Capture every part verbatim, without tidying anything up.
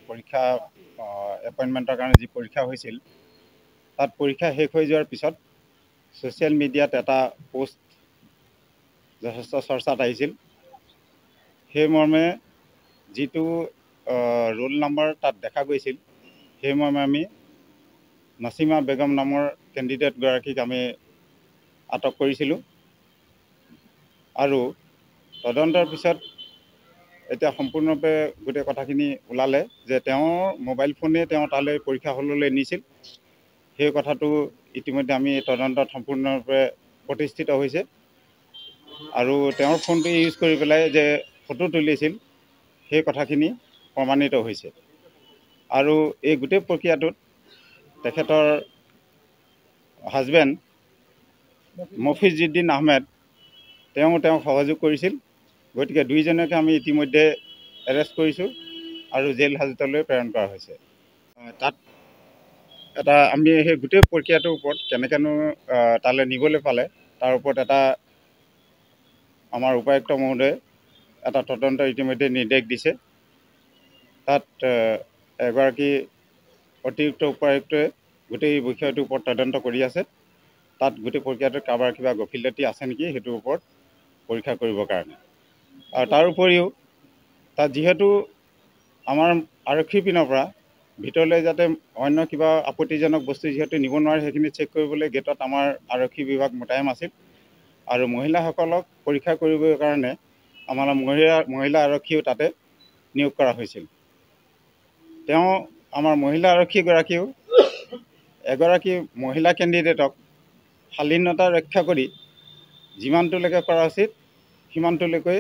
পৰীক্ষা এপইণ্টমেণ্টৰ কাৰণে যি পৰীক্ষা হৈছিল তাত পৰীক্ষা শেষ হৈ যোৱাৰ পিছত ছ'চিয়েল মিডিয়াত এটা পোষ্ট যথেষ্ট চৰ্চাত আহিছিল। সেই মৰ্মে যিটো ৰোল নম্বৰ তাত দেখা গৈছিল সেই মৰ্মে আমি নাছিমা বেগম নামৰ কেণ্ডিডেটগৰাকীক আমি আটক কৰিছিলোঁ আৰু তদন্তৰ পিছত এতিয়া সম্পূৰ্ণৰূপে গোটেই কথাখিনি ওলালে যে তেওঁৰ মোবাইল ফোনে তেওঁ তালৈ পৰীক্ষা হললৈ নিছিল। সেই কথাটো ইতিমধ্যে আমি তদন্তত সম্পূৰ্ণৰূপে প্ৰতিষ্ঠিত হৈছে আৰু তেওঁৰ ফোনটো ইউজ কৰি পেলাই যে ফটো তুলিছিল সেই কথাখিনি প্ৰমাণিত হৈছে আৰু এই গোটেই প্ৰক্ৰিয়াটোত তেখেতৰ হাজবেণ্ড মফিজুদ্দিন আহমেদ তেওঁ তেওঁক সহযোগ কৰিছিল। গতিকে দুইজনকে আমি ইতিমধ্যে এৰেষ্ট কৰিছোঁ আৰু জেল হাজতলৈ প্ৰেৰণ কৰা হৈছে। তাত এটা আমি সেই গোটেই প্ৰক্ৰিয়াটোৰ ওপৰত কেনেকৈনো তালৈ নিবলৈ পালে তাৰ ওপৰত এটা আমাৰ উপায়ুক্ত মহোদয়ে এটা তদন্ত ইতিমধ্যে নিৰ্দেশ দিছে। তাত এগৰাকী অতিৰিক্ত উপায়ুক্তই গোটেই বিষয়টোৰ ওপৰত তদন্ত কৰি আছে। তাত গোটেই প্ৰক্ৰিয়াটোত কাৰোবাৰ কিবা গফিলতি আছে নেকি সেইটোৰ ওপৰত পৰীক্ষা কৰিবৰ কাৰণে। আৰু তাৰ উপৰিও তাত যিহেতু আমাৰ আৰক্ষীৰ পিনৰ পৰা ভিতৰলৈ যাতে অন্য কিবা আপত্তিজনক বস্তু যিহেতু নিব নোৱাৰে সেইখিনি চেক কৰিবলৈ গেটত আমাৰ আৰক্ষী বিভাগ মোতায়েন আছিল আৰু মহিলাসকলক পৰীক্ষা কৰিবৰ কাৰণে আমাৰ মহিলা মহিলা আৰক্ষীও তাতে নিয়োগ কৰা হৈছিল। তেওঁ আমাৰ মহিলা আৰক্ষীগৰাকীও এগৰাকী মহিলা কেণ্ডিডেটক শালীনতা ৰক্ষা কৰি যিমানটোলৈকে কৰা উচিত সিমানটোলৈকে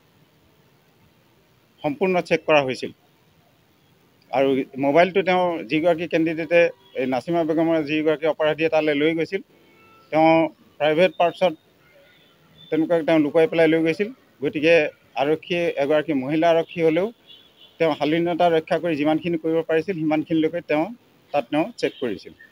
সম্পূৰ্ণ চেক কৰা হৈছিল আৰু মোবাইলটো তেওঁ যিগৰাকী কেণ্ডিডেটে এই নাছিমা বেগমৰ যিগৰাকী অপৰাধীয়ে তালৈ লৈ গৈছিল তেওঁ প্ৰাইভেট পাৰ্টছত তেনেকুৱাকৈ তেওঁ লুকুৱাই পেলাই লৈ গৈছিল। গতিকে আৰক্ষীয়ে এগৰাকী মহিলা আৰক্ষী হ'লেও তেওঁ শালীনতা ৰক্ষা কৰি যিমানখিনি কৰিব পাৰিছিল সিমানখিনিলৈকে তেওঁ তাত তেওঁ চেক কৰিছিল।